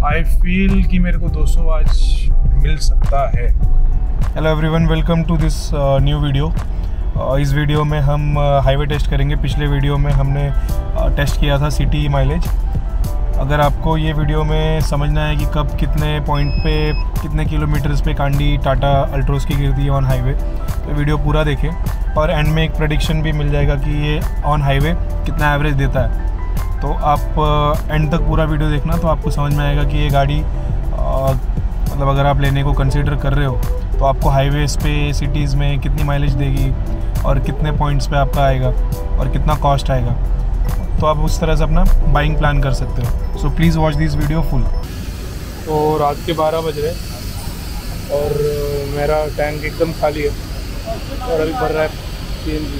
I feel कि मेरे को 200 आज मिल सकता है। Hello everyone, welcome to this new video. इस वीडियो में हम हाईवे टेस्ट करेंगे। पिछले वीडियो में हमने टेस्ट किया था सिटी माइलेज। अगर आपको ये वीडियो में समझना है कि कब कितने पॉइंट पे कितने किलोमीटर्स पे कांडी टाटा अल्ट्रोज की गिरती है ऑन हाईवे, तो वीडियो पूरा देखें और एंड में एक प्रेडिक्शन भी मिल जाएगा कि ये ऑन हाईवे कितना एवरेज देता है। तो आप एंड तक पूरा वीडियो देखना, तो आपको समझ में आएगा कि ये गाड़ी मतलब अगर आप लेने को कंसीडर कर रहे हो तो आपको हाईवेज़ पे सिटीज़ में कितनी माइलेज देगी और कितने पॉइंट्स पे आपका आएगा और कितना कॉस्ट आएगा, तो आप उस तरह से अपना बाइंग प्लान कर सकते हो। So please watch this video full. तो रात के 12 बज रहे और मेरा टैंक एकदम खाली है और अभी भर रहा है CNG।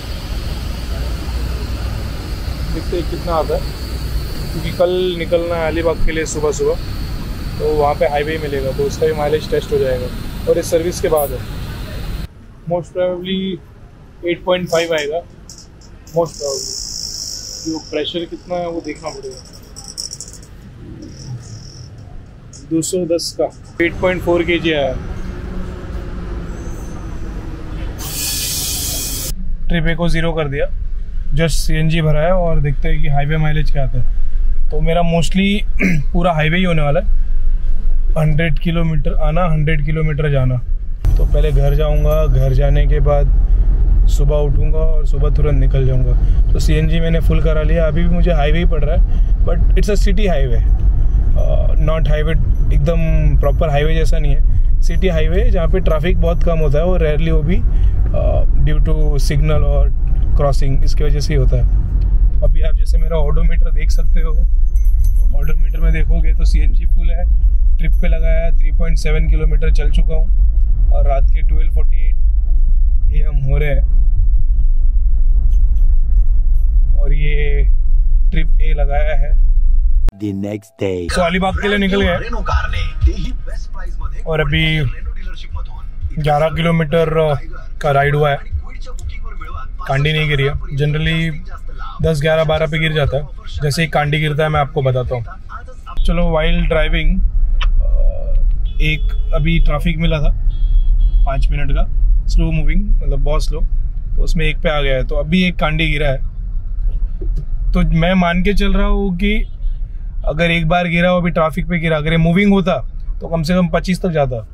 देखते हैं कितना आता है, क्योंकि कल निकलना है अलीबाग के लिए सुबह सुबह, तो वहाँ पे हाईवे मिलेगा, तो उसका भी माइलेज टेस्ट हो जाएगा और इस सर्विस के बाद है। मोस्ट प्रोबेबली 8.5 आएगा मोस्ट प्रोबेबली। जो प्रेशर कितना है वो देखना पड़ेगा। 210 का 8.4 kg आया। ट्रिप ए को 0 कर दिया, जस्ट CNG भरा है और देखते हैं कि हाईवे माइलेज क्या आता है। तो मेरा मोस्टली पूरा हाईवे ही होने वाला है। 100 किलोमीटर आना, 100 किलोमीटर जाना। तो पहले घर जाऊंगा, घर जाने के बाद सुबह उठूंगा और सुबह तुरंत निकल जाऊंगा। तो CNG मैंने फुल करा लिया। अभी भी मुझे हाईवे ही पड़ रहा है, but it's a city highway, not highway एकदम प्रॉपर हाईवे जैसा नहीं है। सिटी हाईवे जहाँ पे ट्रैफिक बहुत कम होता है, और रेयरली वो भी ड्यू टू सिग्नल और क्रॉसिंग, इसकी वजह से ही होता है। अभी आप जैसे मेरा ऑडोमीटर देख सकते हो, ऑडोमीटर में देखोगे तो CNG फुल है। ट्रिप पे लगाया 3.7 किलोमीटर चल चुका हूँ और रात के 12:48 AM हो रहे हैं और ये ट्रिप ए लगाया है The next day. तो अलीबाग के लिए निकल गए और अभी 11 किलोमीटर का राइड हुआ है। कांडी नहीं गिरी है। जनरली 10, 11, 12 पे गिर जाता है। जैसे ही कांडी गिरता है मैं आपको बताता हूँ। चलो, वाइल्ड ड्राइविंग एक अभी ट्रैफिक मिला था 5 मिनट का, स्लो मूविंग, मतलब बहुत स्लो, तो उसमें एक पे आ गया है। तो अभी एक कांडी गिरा है, तो मैं मान के चल रहा हूँ कि अगर एक बार गिरा हो, अभी ट्रैफिक पे गिरा, अगर ये मूविंग होता तो कम से कम 25 तक जाता।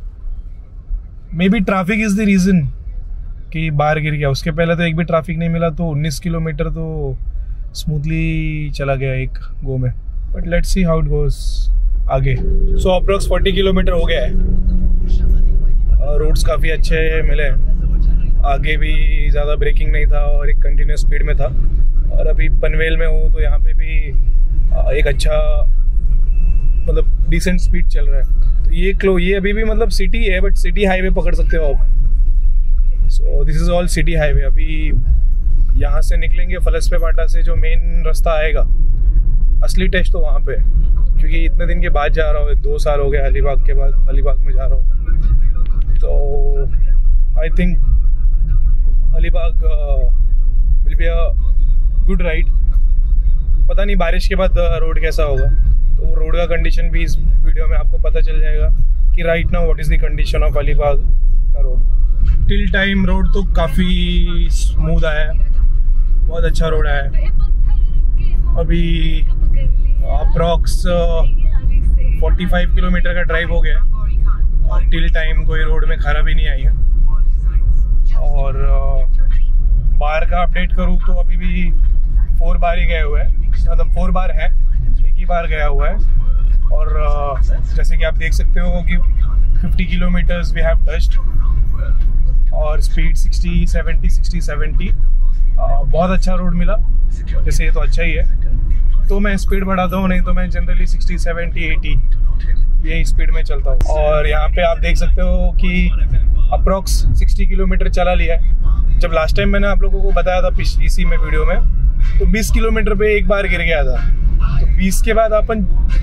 Maybe traffic is the reason कि बाहर गिर गया। उसके पहले तो एक भी ट्रैफिक नहीं मिला, तो 19 किलोमीटर तो स्मूथली चला गया एक गो में। But let's see how it goes आगे। सो अप्रोक्स 40 किलोमीटर हो गया है। रोड्स काफ़ी अच्छे मिले, आगे भी ज़्यादा ब्रेकिंग नहीं था और एक कंटिन्यूस स्पीड में था। और अभी पनवेल में हूँ, तो यहाँ पे भी एक अच्छा मतलब डिसेंट स्पीड चल रहा है। तो ये अभी भी मतलब सिटी है, बट सिटी हाईवे पकड़ सकते हो आप। So this is all city highway. अभी यहाँ से निकलेंगे फलसफे बाटा से, जो मेन रास्ता आएगा। असली टेस्ट तो वहाँ पे, क्योंकि इतने दिन के बाद जा रहा हूँ, 2 साल हो गए अलीबाग के बाद अलीबाग में जा रहा हूँ। तो I think Alibag will be a good ride. पता नहीं बारिश के बाद रोड कैसा होगा, तो रोड का कंडीशन भी इस वीडियो में आपको पता चल जाएगा कि right now what is the condition of Alibag का रोड। टिल टाइम रोड तो काफ़ी स्मूथ आया है, बहुत अच्छा रोड आया है। अभी अप्रॉक्स 45 किलोमीटर का ड्राइव हो गया और टिल टाइम कोई रोड में खराबी नहीं आई है। और बार का अपडेट करूँ तो अभी भी 4 बार ही गए हुए हैं, मतलब 4 बार है, एक ही बार गया हुआ है। और जैसे कि आप देख सकते हो कि 50 किलोमीटर्स वी हैव टच्ड और स्पीड 60-70 बहुत अच्छा रोड मिला। जैसे ये तो अच्छा ही है, तो मैं स्पीड बढ़ाता हूँ, नहीं तो मैं जनरली 60-70-80 यही स्पीड में चलता हूँ। और यहाँ पे आप देख सकते हो कि अप्रॉक्स 60 किलोमीटर चला लिया है। जब लास्ट टाइम मैंने आप लोगों को बताया था इसी में वीडियो में, तो 20 किलोमीटर पे एक बार गिर गया था। तो 20 के बाद अपन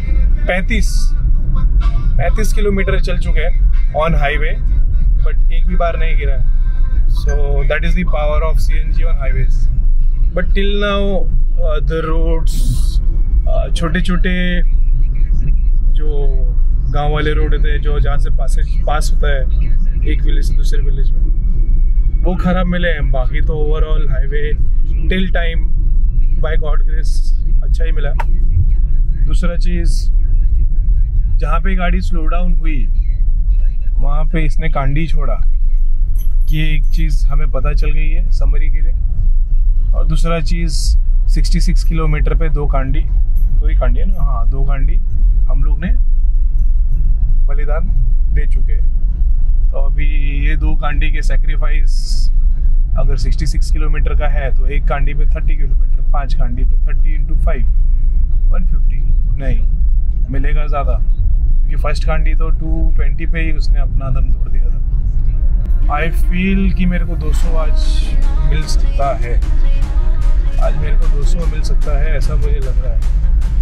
35 किलोमीटर चल चुके हैं ऑन हाईवे, बट एक भी बार नहीं गिरा है। So that is the power of CNG on highways. But till now the roads छोटे छोटे जो गांव वाले रोड होते हैं जो जहाँ से पास होता है एक विलेज से दूसरे विलेज में, वो ख़राब मिले हैं। बाकी तो overall highway till time by God grace अच्छा ही मिला। दूसरा चीज़, जहाँ पे गाड़ी स्लो डाउन हुई वहाँ पे इसने कांडी छोड़ा, ये एक चीज़ हमें पता चल गई है समरी के लिए। और दूसरा चीज़ 66 किलोमीटर पे दो ही कांडी है ना, हाँ 2 कांडी हम लोग ने बलिदान दे चुके हैं। तो अभी ये 2 कांडी के सेक्रीफाइस अगर 66 किलोमीटर का है तो एक कांडी पे 30 किलोमीटर, 5 कांडी पे 30 × 5 150 नहीं मिलेगा ज़्यादा, क्योंकि फर्स्ट कांडी तो 220 पे ही उसने अपना दम तोड़ दिया था। आई फील कि मेरे को 200 आज मिल सकता है, आज मेरे को 200 मिल सकता है ऐसा मुझे लग रहा है,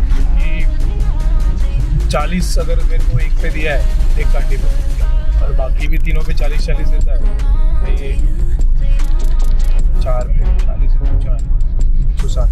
क्योंकि 40 अगर मेरे को एक पे दिया है एक कांडी पे और बाकी भी तीनों पे 40-40 देता है, तो ये 4 पे 40 × 4 160,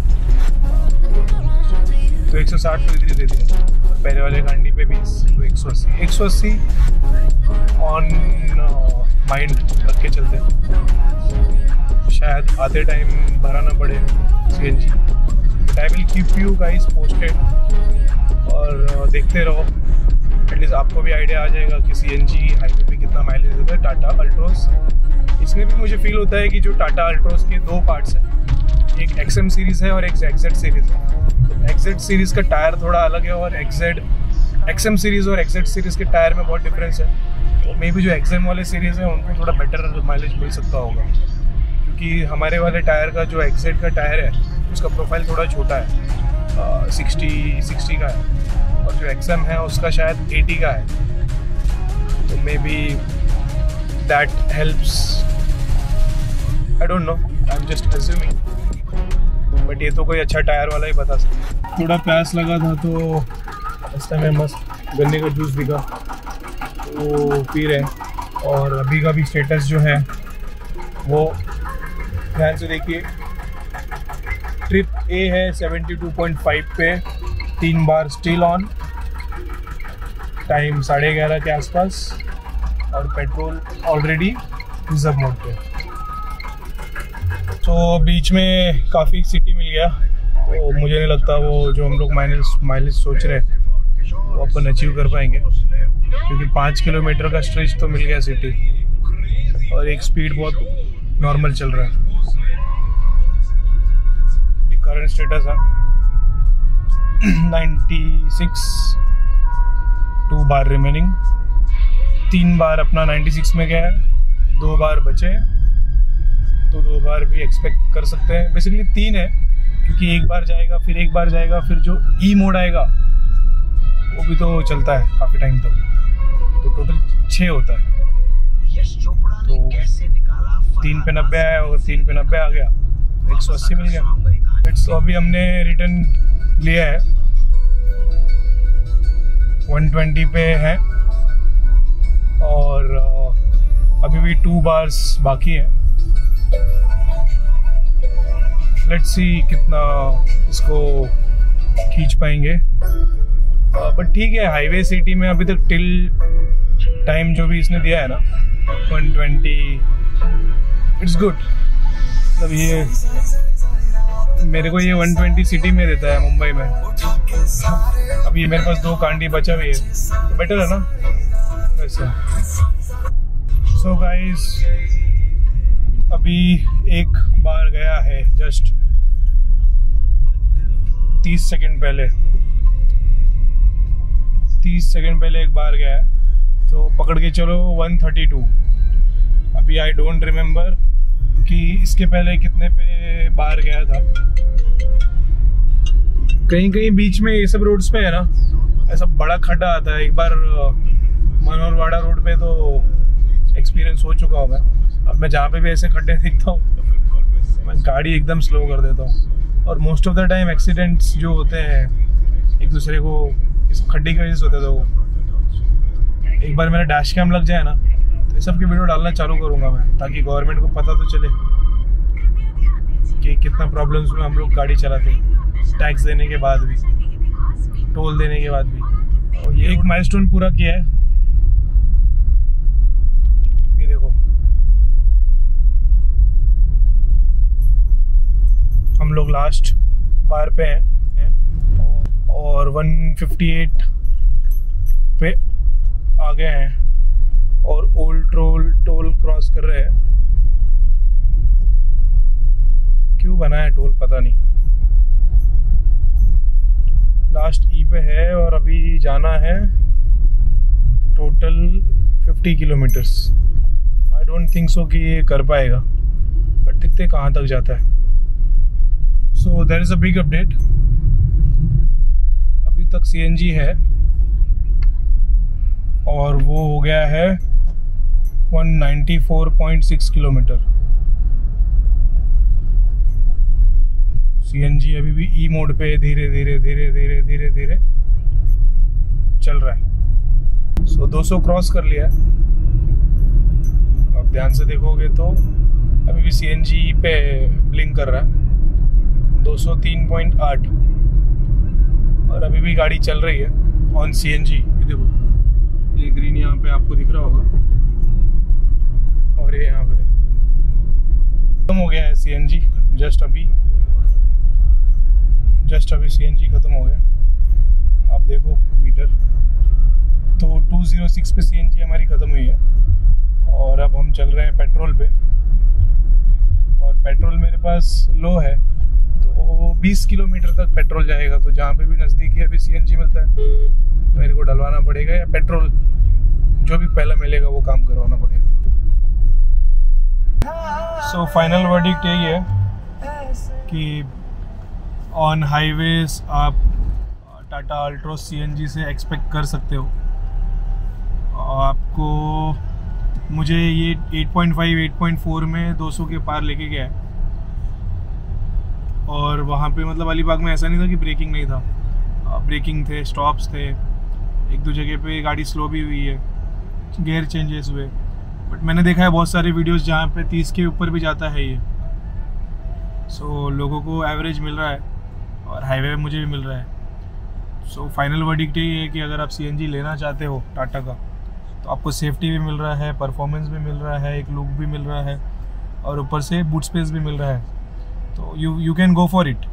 तो 160 तो इधर ही दे दिया। पहले वाले कांडी पे 20 तो 180 ऑन माइंड रख के चलते हैं, शायद आते टाइम भराना पड़े CNG। I will keep you guys posted और देखते रहो, एटलीस्ट आपको भी आइडिया आ जाएगा कि CNG हाईवे पे कितना माइलेज देता है। टाटा अल्ट्रोस, इसमें भी मुझे फील होता है कि जो टाटा अल्ट्रोस के 2 पार्ट्स हैं, एक XM सीरीज़ है और एक ZZ सीरीज़ है। तो XZ सीरीज़ का टायर थोड़ा अलग है और XM सीरीज़ और XZ सीरीज़ के टायर में बहुत डिफरेंस है। तो मे बी जो XM वाले सीरीज़ है उनको थोड़ा बेटर माइलेज मिल सकता होगा, क्योंकि हमारे वाले टायर का जो XZ का टायर है उसका प्रोफाइल थोड़ा छोटा है, 60 का है, और जो XM है उसका शायद 80 का है। तो maybe that helps, I don't know, I am just assuming, but ये तो कोई अच्छा टायर वाला ही बता सकता। थोड़ा प्यास लगा था तो रास्ते में मस्त गन्ने का जूस दिखा तो पी रहे हैं। और अभी का भी स्टेटस जो है वो ध्यान से देखिए, ट्रिप A है 72.5 पे, 3 बार स्टिल ऑन, टाइम 11:30 के आसपास, और पेट्रोल ऑलरेडी रिजर्व मोड पे। तो बीच में काफ़ी सिटी मिल गया, तो मुझे नहीं लगता वो जो हम लोग माइलेज सोच रहे हैं वो अपन अचीव कर पाएंगे, क्योंकि 5 किलोमीटर का स्ट्रेच तो मिल गया सिटी और एक स्पीड बहुत नॉर्मल चल रहा है। करंट स्टेटस है 96, 2 बार रिमेनिंग, 3 बार अपना 96 में गया है, 2 बार बचे हैं, तो 2 बार भी एक्सपेक्ट कर सकते हैं। बेसिकली 3 है, क्योंकि 1 बार जाएगा, फिर 1 बार जाएगा, फिर जो ई मोड आएगा वो भी तो चलता है काफ़ी टाइम तक, तो टोटल 6 होता है। तो 3 पे 90 आया और 3 पे 90 आ गया, 180 मिल गया। तो अभी हमने रिटर्न लिया है, 120 पे है और अभी भी 2 बार्स बाकी है। लेट्स सी कितना इसको खींच पाएंगे, बट ठीक है। हाईवे सिटी में अभी तक टिल टाइम जो भी इसने दिया है ना 120, इट्स गुड। मतलब ये मेरे को ये 120 सिटी में देता है मुंबई में। अब ये मेरे पास 2 कांडी बचा भी है तो बेटर है ना वैसे। सो गाइस, अभी 1 बार गया है जस्ट 30 सेकंड पहले, 30 सेकंड पहले 1 बार गया है, तो पकड़ के चलो 132। अभी आई डोंट रिमेम्बर कि इसके पहले कितने पे बार गया था। कहीं कहीं बीच में ये सब रोड्स पे है ना ऐसा बड़ा खड्डा आता है। एक बार मनोहरवाड़ा रोड पे तो एक्सपीरियंस हो चुका हूँ मैं। अब मैं जहाँ पे भी ऐसे खड्डे दिखता हूँ मैं गाड़ी एकदम स्लो कर देता हूँ, और most of the time accidents जो होते हैं एक दूसरे को इस खड्डे की वजह से होते थे। तो एक बार मेरा डैश कैम लग जाए ना तो इस सब की वीडियो डालना चालू करूँगा मैं, ताकि गवर्नमेंट को पता तो चले कि कितना प्रॉब्लम्स में हम लोग गाड़ी चलाते हैं, टैक्स देने के बाद भी, टोल देने के बाद भी। ये एक माइलस्टोन पूरा किया है, ये देखो हम लोग लास्ट बार पे हैं और 158 पे आ गए हैं और ओल्ड टोल क्रॉस कर रहे हैं। क्यों बना है टोल पता नहीं। लास्ट ई पे है और अभी जाना है total 50 kilometres. I don't think so कि ये कर पाएगा, बट देखते कहाँ तक जाता है। So there is a big update. अभी तक सीएनजी है और वो हो गया है 194.6 किलोमीटर। सीएनजी अभी भी ई मोड पे धीरे धीरे चल रहा है। सो 200 क्रॉस कर लिया है। अब ध्यान से देखोगे तो अभी भी सीएनजी पे ब्लिंक कर रहा है 203.8 और अभी भी गाड़ी चल रही है ऑन सीएनजी। ये देखो ये ग्रीन यहाँ पे आपको दिख रहा होगा और ये यहाँ पे खत्म हो गया है सीएनजी। जस्ट अभी सीएनजी खत्म हो गया। आप देखो मीटर तो 206 पे सीएनजी हमारी ख़त्म हुई है और अब हम चल रहे हैं पेट्रोल पे। और पेट्रोल मेरे पास लो है तो 20 किलोमीटर तक पेट्रोल जाएगा। तो जहाँ पे भी नज़दीकी अभी सीएनजी मिलता है मेरे को डलवाना पड़ेगा या पेट्रोल जो भी पहला मिलेगा वो काम करवाना पड़ेगा। सो फाइनल वर्डिक्ट यही है कि ऑन हाईवेज आप टाटा अल्ट्रोज सीएनजी से एक्सपेक्ट कर सकते हो। आपको मुझे ये 8.5 8.4 में 200 के पार लेके गया है और वहाँ पे मतलब अलीबाग में ऐसा नहीं था कि ब्रेकिंग नहीं था, ब्रेकिंग थे, स्टॉप्स थे, एक दो जगह पे गाड़ी स्लो भी हुई है, गियर चेंजेस हुए। बट मैंने देखा है बहुत सारे वीडियोस जहाँ पे 30 के ऊपर भी जाता है ये। सो लोगों को एवरेज मिल रहा है और हाईवे पे मुझे भी मिल रहा है। सो फाइनल वर्डिक्ट यही है कि अगर आप सीएनजी लेना चाहते हो टाटा का तो आपको सेफ्टी भी मिल रहा है, परफॉर्मेंस भी मिल रहा है, एक लुक भी मिल रहा है और ऊपर से बूट स्पेस भी मिल रहा है। तो you can go for it.